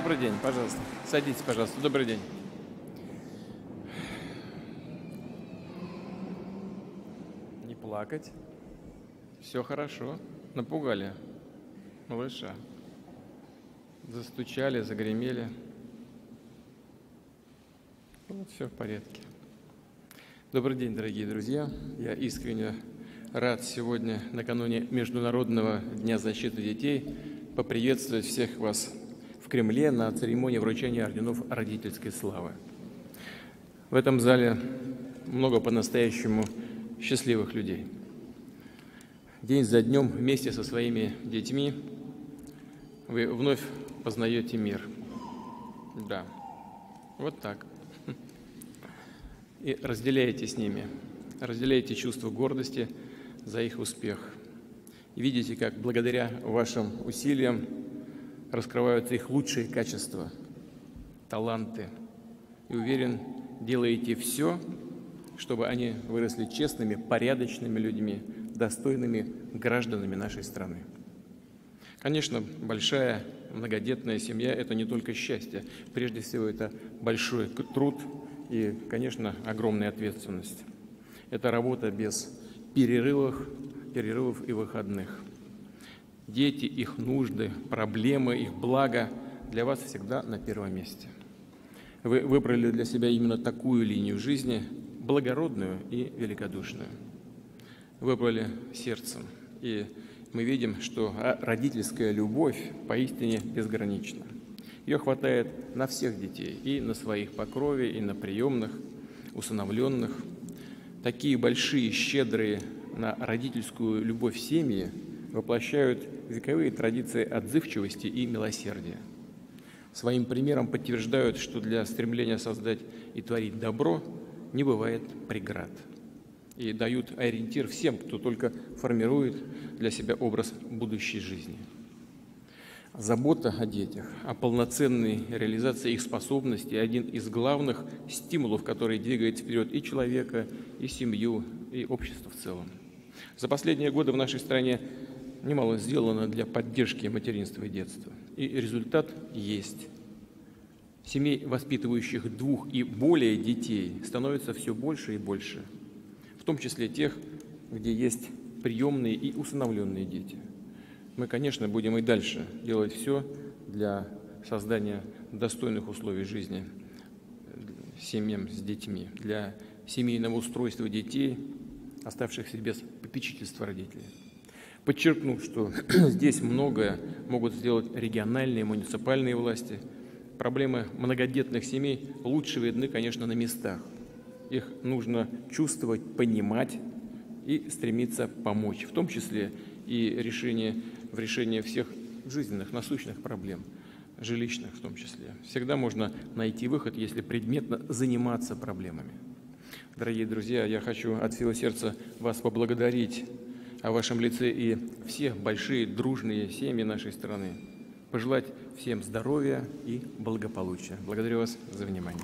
Добрый день, пожалуйста. Садитесь, пожалуйста. Добрый день. Не плакать. Все хорошо. Напугали малыша. Застучали, загремели. Вот все в порядке. Добрый день, дорогие друзья. Я искренне рад сегодня, накануне Международного дня защиты детей, поприветствовать всех вас в Кремле на церемонии вручения орденов родительской славы. В этом зале много по-настоящему счастливых людей. День за днем вместе со своими детьми вы вновь познаете мир. Да, вот так. И разделяете с ними, разделяете чувство гордости за их успех. И видите, как благодаря вашим усилиям раскрываются их лучшие качества, таланты. И уверен, делаете все, чтобы они выросли честными, порядочными людьми, достойными гражданами нашей страны. Конечно, большая многодетная семья – это не только счастье. Прежде всего, это большой труд и, конечно, огромная ответственность. Это работа без перерывов и выходных. Дети, их нужды, проблемы, их благо для вас всегда на первом месте. Вы выбрали для себя именно такую линию жизни, благородную и великодушную. Выбрали сердцем. И мы видим, что родительская любовь поистине безгранична. Ее хватает на всех детей, и на своих по крови, и на приемных, усыновленных. Такие большие, щедрые на родительскую любовь семьи воплощают вековые традиции отзывчивости и милосердия. Своим примером подтверждают, что для стремления создать и творить добро не бывает преград. И дают ориентир всем, кто только формирует для себя образ будущей жизни. Забота о детях, о полноценной реализации их способностей – один из главных стимулов, который двигает вперед и человека, и семью, и общество в целом. За последние годы в нашей стране немало сделано для поддержки материнства и детства. И результат есть. Семей, воспитывающих 2 и более детей, становится все больше и больше. В том числе тех, где есть приемные и усыновленные дети. Мы, конечно, будем и дальше делать все для создания достойных условий жизни семьям с детьми, для семейного устройства детей, оставшихся без попечительства родителей. Подчеркну, что здесь многое могут сделать региональные, муниципальные власти. Проблемы многодетных семей лучше видны, конечно, на местах. Их нужно чувствовать, понимать и стремиться помочь, в том числе и в решении всех жизненных, насущных проблем, жилищных в том числе. Всегда можно найти выход, если предметно заниматься проблемами. Дорогие друзья, я хочу от всего сердца вас поблагодарить о вашем лице и все большие дружные семьи нашей страны. Пожелать всем здоровья и благополучия. Благодарю вас за внимание.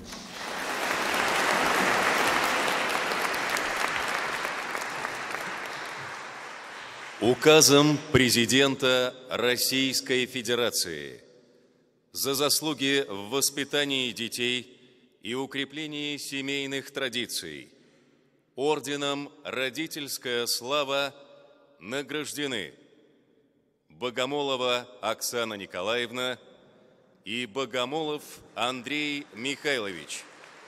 Указом президента Российской Федерации за заслуги в воспитании детей и укреплении семейных традиций орденом «Родительская слава» награждены Богомолова Оксана Николаевна и Богомолов Андрей Михайлович.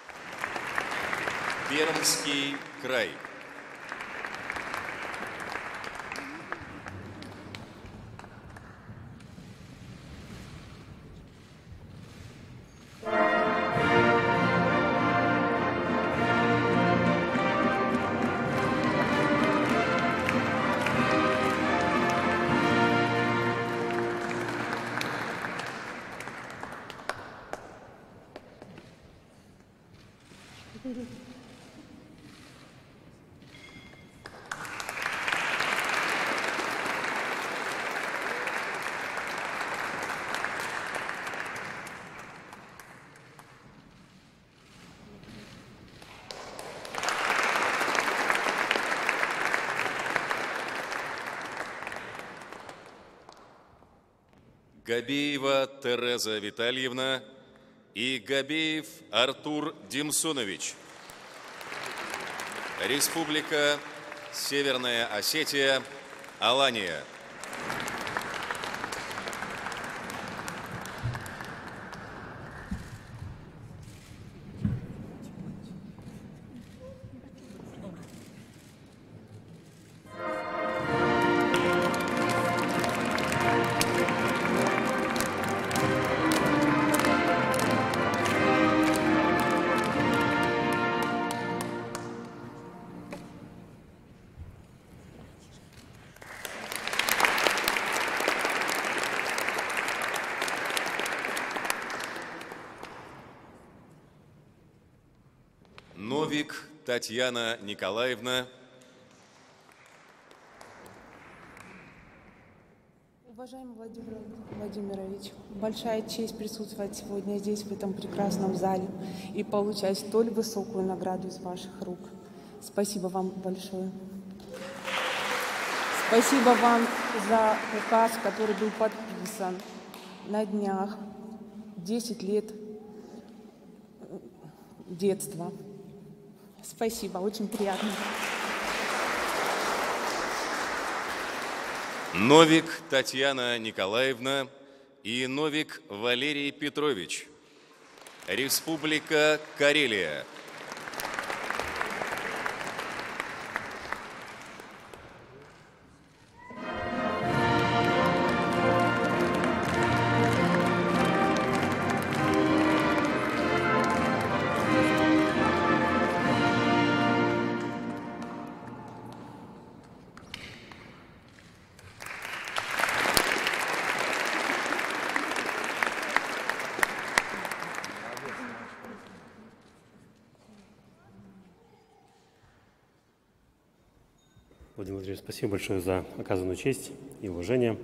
Пермский край. Габеева Тереза Витальевна и Габеев Артур Димсунович. Республика Северная Осетия, Алания. Новик Татьяна Николаевна. Уважаемый Владимир Владимирович, большая честь присутствовать сегодня здесь, в этом прекрасном зале, и получать столь высокую награду из ваших рук. Спасибо вам большое. Спасибо вам за указ, который был подписан на днях. 10 лет детства. Спасибо, очень приятно. Новик Татьяна Николаевна и Новик Валерий Петрович. Республика Карелия. Владимир Владимирович, спасибо большое за оказанную честь и уважение.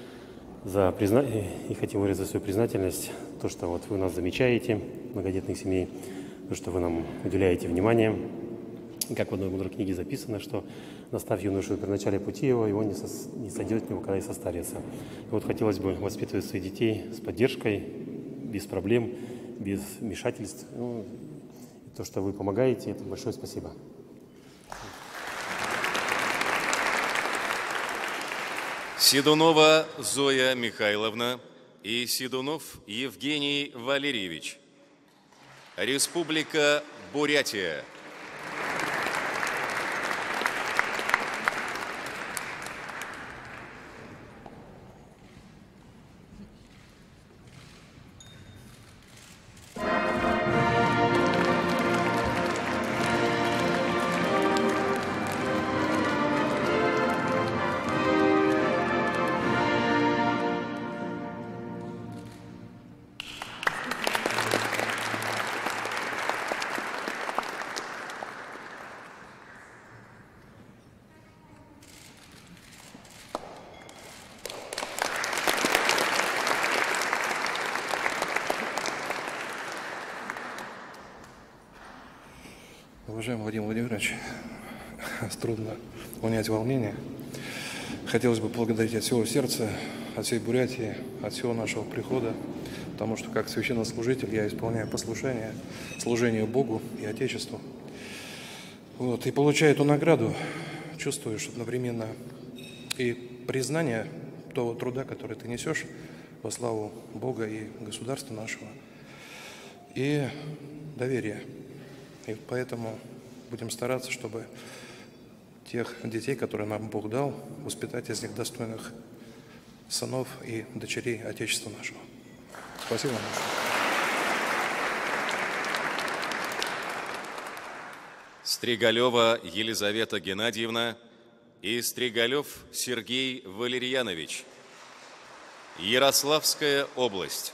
И хотим выразить свою признательность, то, что вот вы нас замечаете, многодетных семей, то, что вы нам уделяете внимание. И как в одной мудрой книге записано, что наставь юношу при начале пути его не сойдет него, когда и состарится. И вот хотелось бы воспитывать своих детей с поддержкой, без проблем, без вмешательств. Ну, и то, что вы помогаете, это большое спасибо. Седунова Зоя Михайловна и Седунов Евгений Валерьевич. Республика Бурятия. Уважаемый Владимир Владимирович, трудно унять волнение. Хотелось бы поблагодарить от всего сердца, от всей Бурятии, от всего нашего прихода, потому что как священнослужитель я исполняю послушание, служение Богу и Отечеству. Вот, и получая эту награду, чувствую, что одновременно и признание того труда, который ты несешь во славу Бога и государства нашего, и доверие. И поэтому будем стараться, чтобы тех детей, которые нам Бог дал, воспитать из них достойных сынов и дочерей Отечества нашего. Спасибо вам большое. Стригалева Елизавета Геннадьевна и Стригалев Сергей Валерьянович. Ярославская область.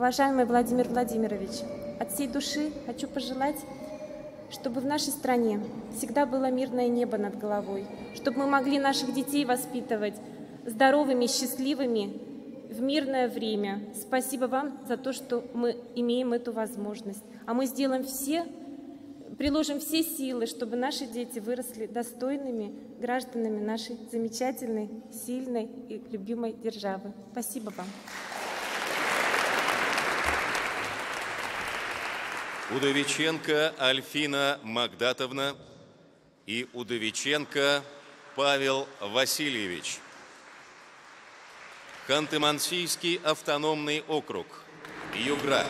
Уважаемый Владимир Владимирович, от всей души хочу пожелать, чтобы в нашей стране всегда было мирное небо над головой, чтобы мы могли наших детей воспитывать здоровыми, счастливыми в мирное время. Спасибо вам за то, что мы имеем эту возможность. А мы сделаем все, приложим все силы, чтобы наши дети выросли достойными гражданами нашей замечательной, сильной и любимой державы. Спасибо вам. Удовиченко Альфина Магдатовна и Удовиченко Павел Васильевич. Ханты-Мансийский автономный округ. Югра.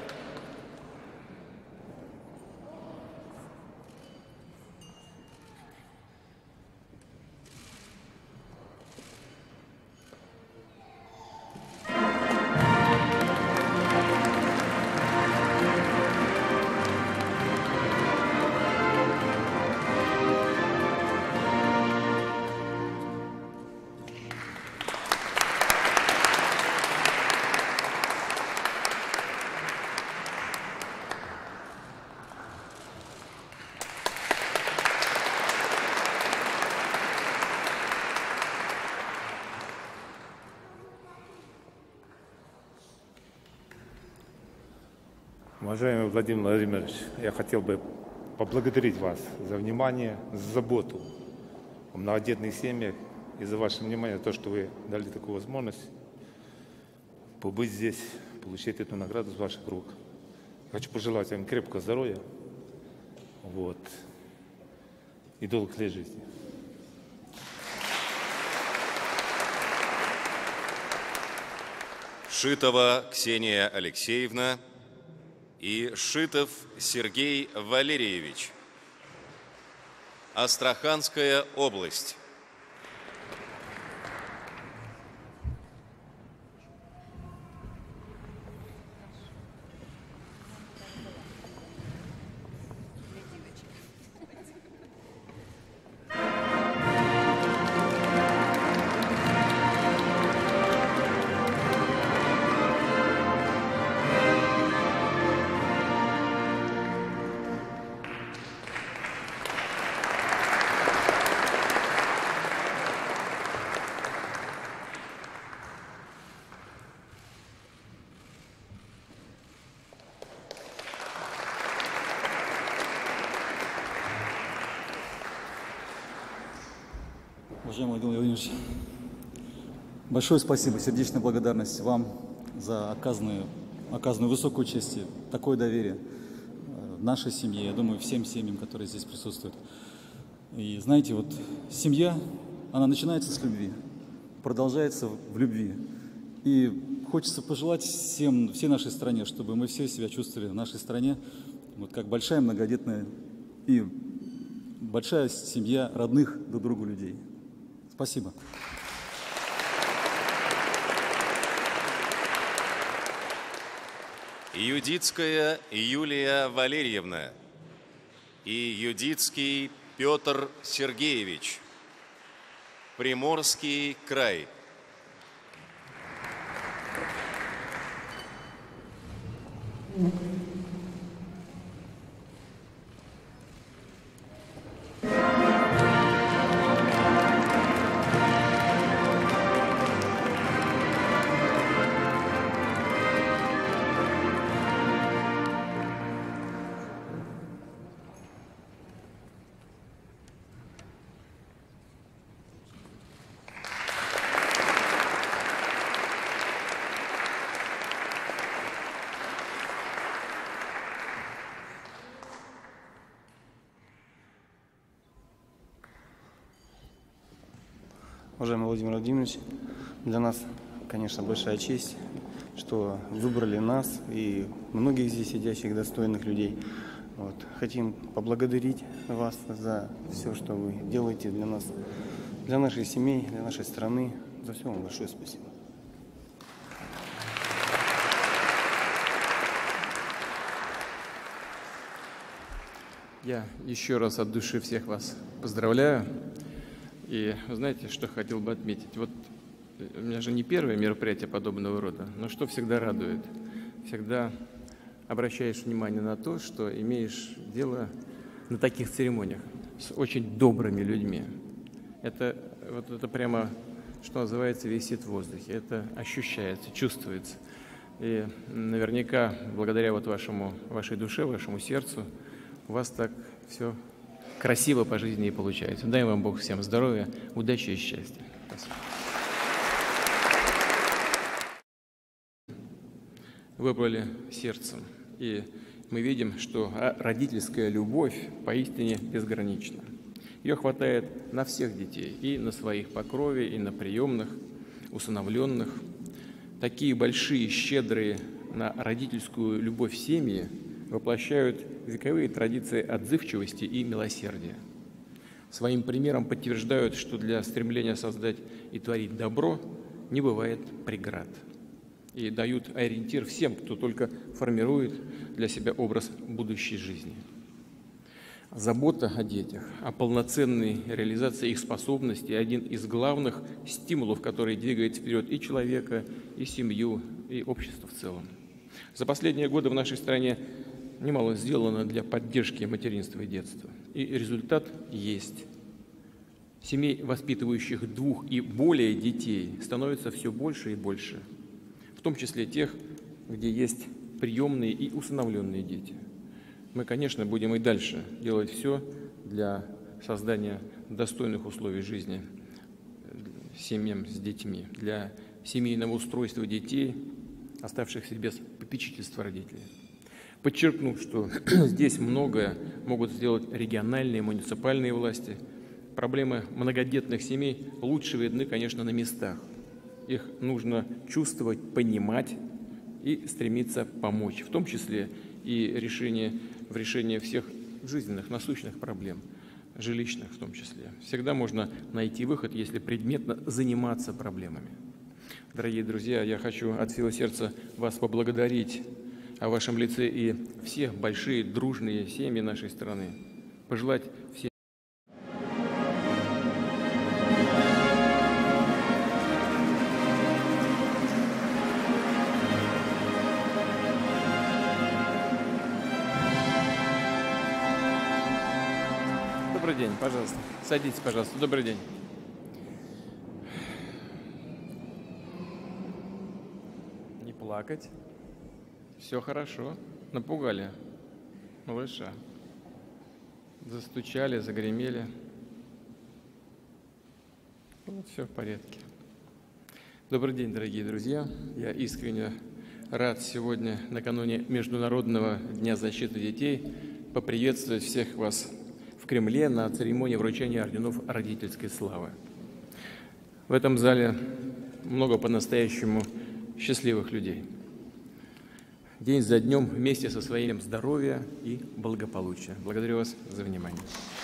Уважаемый Владимир Владимирович, я хотел бы поблагодарить вас за внимание, за заботу о многодетных семьях и за ваше внимание, то, что вы дали такую возможность побыть здесь, получить эту награду с ваших рук. Хочу пожелать вам крепкого здоровья и долгих лет жизни. Шитова Ксения Алексеевна и Шитов Сергей Валерьевич. Астраханская область. Уважаемый Владимир Владимирович, большое спасибо, сердечная благодарность вам за оказанную высокую честь, такое доверие нашей семье, я думаю, всем семьям, которые здесь присутствуют. И знаете, вот семья, она начинается с любви, продолжается в любви. И хочется пожелать всей нашей стране, чтобы мы все себя чувствовали в нашей стране, вот как большая многодетная и большая семья родных друг другу людей. Спасибо. Юдицкая Юлия Валерьевна и Юдицкий Петр Сергеевич. Приморский край. Уважаемый Владимир Владимирович, для нас, конечно, большая честь, что выбрали нас и многих здесь сидящих достойных людей. Хотим поблагодарить вас за все, что вы делаете для нас, для нашей семьи, для нашей страны. За все вам большое спасибо. Я еще раз от души всех вас поздравляю. И вы знаете, что хотел бы отметить? Вот у меня же не первое мероприятие подобного рода, но что всегда радует? всегда обращаешь внимание на то, что имеешь дело на таких церемониях с очень добрыми людьми. Это прямо, что называется, висит в воздухе. Это ощущается, чувствуется. И наверняка, благодаря вашей душе, вашему сердцу, у вас так все красиво по жизни и получается. Дай вам Бог всем здоровья, удачи и счастья. Спасибо. Выбрали сердцем. И мы видим, что родительская любовь поистине безгранична. Ее хватает на всех детей, и на своих по крови, и на приемных, усыновленных. Такие большие, щедрые на родительскую любовь семьи воплощают вековые традиции отзывчивости и милосердия. Своим примером подтверждают, что для стремления создать и творить добро не бывает преград. И дают ориентир всем, кто только формирует для себя образ будущей жизни. Забота о детях, о полноценной реализации их способностей – один из главных стимулов, который двигает вперед и человека, и семью, и общество в целом. За последние годы в нашей стране немало сделано для поддержки материнства и детства. И результат есть. Семей, воспитывающих 2 и более детей, становится все больше и больше, в том числе тех, где есть приемные и усыновленные дети. Мы, конечно, будем и дальше делать все для создания достойных условий жизни семьям с детьми, для семейного устройства детей, оставшихся без попечительства родителей. Подчеркну, что здесь многое могут сделать региональные, муниципальные власти. Проблемы многодетных семей лучше видны, конечно, на местах. Их нужно чувствовать, понимать и стремиться помочь, в том числе и в решении всех жизненных, насущных проблем, жилищных в том числе. Всегда можно найти выход, если предметно заниматься проблемами. Дорогие друзья, я хочу от всего сердца вас поблагодарить о вашем лице и все большие дружные семьи нашей страны. Пожелать всем. Добрый день, пожалуйста. Садитесь, пожалуйста. Добрый день. Не плакать. Все хорошо. Напугали малыша. Застучали, загремели. Вот все в порядке. Добрый день, дорогие друзья. Я искренне рад сегодня, накануне Международного дня защиты детей, поприветствовать всех вас в Кремле на церемонии вручения орденов родительской славы. В этом зале много по-настоящему счастливых людей. День за днем вместе со освоением здоровья и благополучия. Благодарю вас за внимание.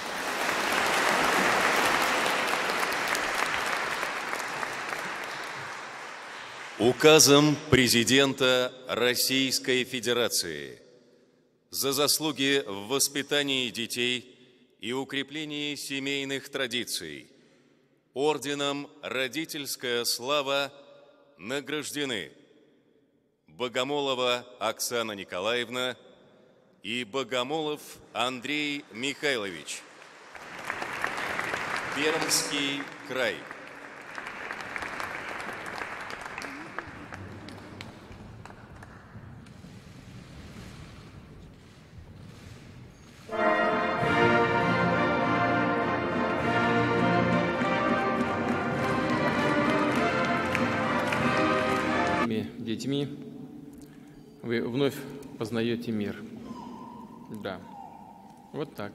Указом президента Российской Федерации за заслуги в воспитании детей и укреплении семейных традиций орденом «Родительская слава» награждены Богомолова Оксана Николаевна и Богомолов Андрей Михайлович. Пермский край. Детьми вы вновь познаете мир. Да, вот так.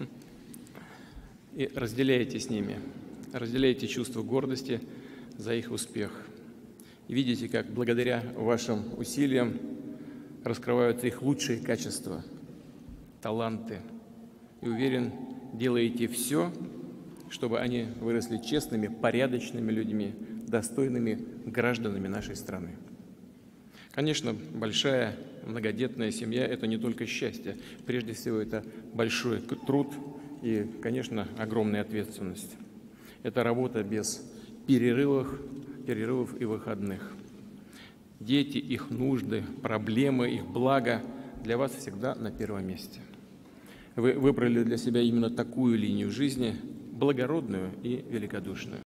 И разделяете с ними, разделяете чувство гордости за их успех. И видите, как благодаря вашим усилиям раскрываются их лучшие качества, таланты. И уверен, делаете все, чтобы они выросли честными, порядочными людьми, достойными гражданами нашей страны. Конечно, большая многодетная семья – это не только счастье. Прежде всего, это большой труд и, конечно, огромная ответственность. Это работа без перерывов и выходных. Дети, их нужды, проблемы, их благо для вас всегда на первом месте. Вы выбрали для себя именно такую линию жизни, благородную и великодушную.